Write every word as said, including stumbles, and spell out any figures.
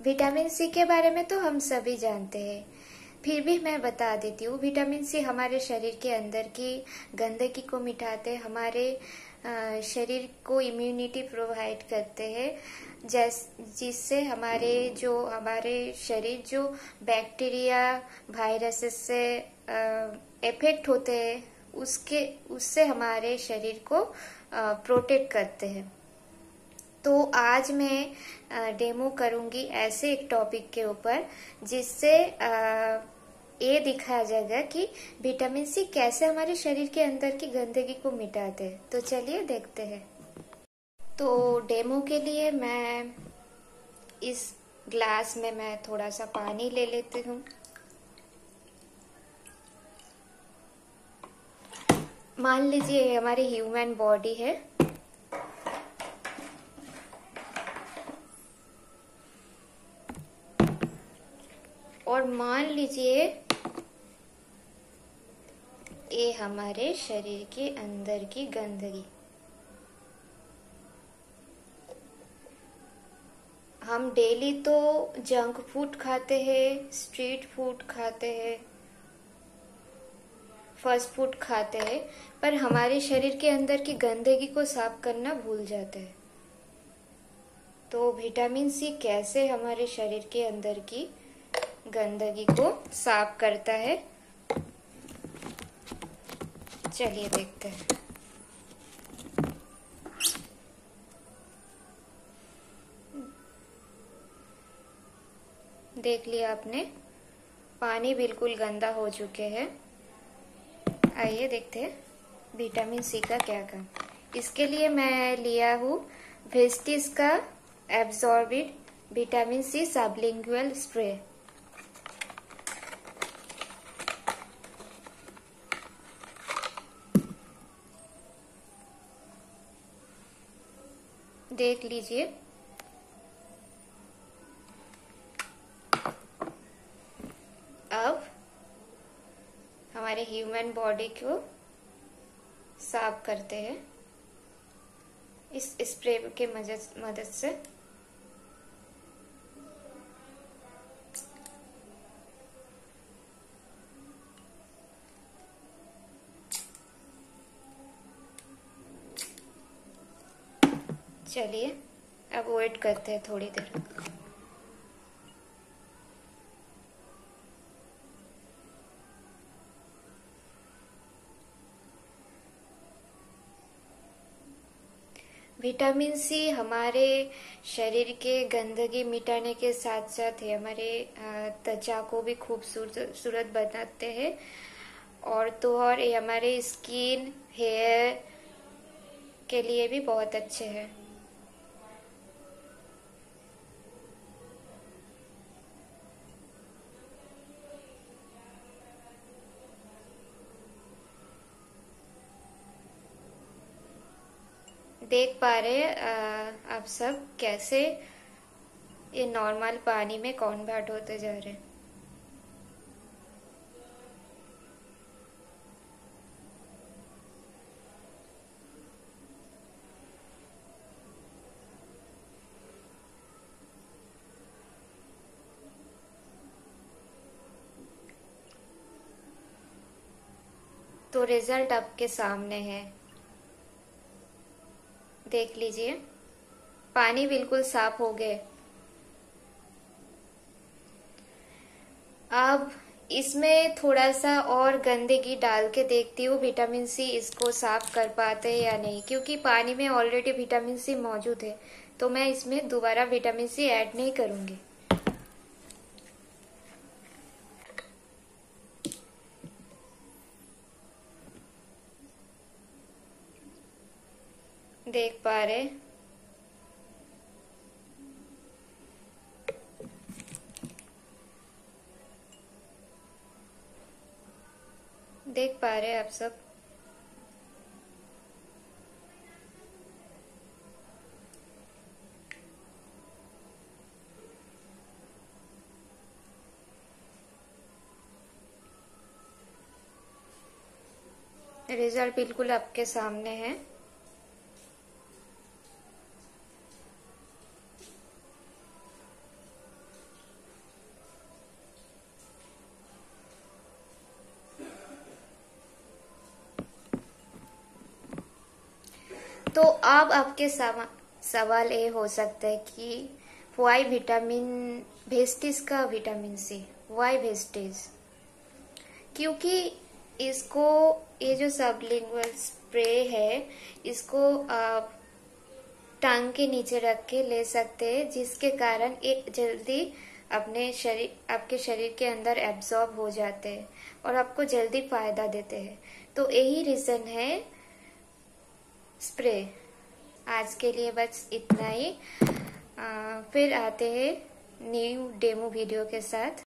Vitamin C के बारे में तो हम सभी जानते हैं, फिर भी मैं बता देती हूँ। विटामिन सी हमारे शरीर के अंदर की गंदगी को मिटाते, हमारे शरीर को इम्यूनिटी प्रोवाइड करते हैं, जैस जिससे हमारे जो हमारे शरीर जो बैक्टीरिया वायरसेस से इफेक्ट होते हैं उसके उससे हमारे शरीर को प्रोटेक्ट करते हैं। तो आज मैं डेमो करूंगी ऐसे एक टॉपिक के ऊपर जिससे ये दिखाया जाएगा कि विटामिन सी कैसे हमारे शरीर के अंदर की गंदगी को मिटाते हैं। तो चलिए देखते हैं। तो डेमो के लिए मैं इस ग्लास में मैं थोड़ा सा पानी ले लेती हूँ। मान लीजिए हमारी ह्यूमन बॉडी है, और मान लीजिए ये हमारे शरीर के अंदर की गंदगी। हम डेली तो जंक फूड खाते हैं, स्ट्रीट फूड खाते हैं, फास्ट फूड खाते हैं, पर हमारे शरीर के अंदर की गंदगी को साफ करना भूल जाते हैं। तो विटामिन सी कैसे हमारे शरीर के अंदर की गंदगी को साफ करता है, चलिए देखते हैं। देख लिया आपने, पानी बिल्कुल गंदा हो चुके हैं। आइए देखते हैं विटामिन सी का क्या काम। इसके लिए मैं लिया हूँ वेस्टिज का absorbed vitamin C sublingual spray. देख लीजिए, अब हमारे ह्यूमन बॉडी को साफ करते हैं इस स्प्रे के मदद से। चलिए अब वेट करते हैं थोड़ी देर। विटामिन सी हमारे शरीर के गंदगी मिटाने के साथ साथ ही हमारे त्वचा को भी खूबसूरत बनाते हैं, और तो और ये हमारे स्किन हेयर के लिए भी बहुत अच्छे हैं। देख पा रहे हैं आप सब कैसे ये नॉर्मल पानी में कन्वर्ट होते जा रहे हैं। तो रिजल्ट आपके सामने है, देख लीजिए, पानी बिल्कुल साफ हो गए। अब इसमें थोड़ा सा और गंदगी डाल के देखती हूँ विटामिन सी इसको साफ कर पाते हैं या नहीं, क्योंकि पानी में ऑलरेडी विटामिन सी मौजूद है, तो मैं इसमें दोबारा विटामिन सी ऐड नहीं करूंगी। देख पा रहे देख पा रहे आप सब। रिजल्ट बिल्कुल आपके सामने है। अब आपके सवाल ये हो सकता है कि वाई विटामिन वेस्टिज का विटामिन सी, वाई वेस्टिज? क्योंकि इसको, ये जो सबलिंगुअल स्प्रे है, इसको आप टांग के नीचे रख के ले सकते हैं, जिसके कारण एक जल्दी अपने शरीर आपके शरीर के अंदर एब्जॉर्ब हो जाते हैं और आपको जल्दी फायदा देते हैं। तो यही रीजन है स्प्रे। आज के लिए बस इतना ही। आ, फिर आते हैं न्यू डेमो वीडियो के साथ।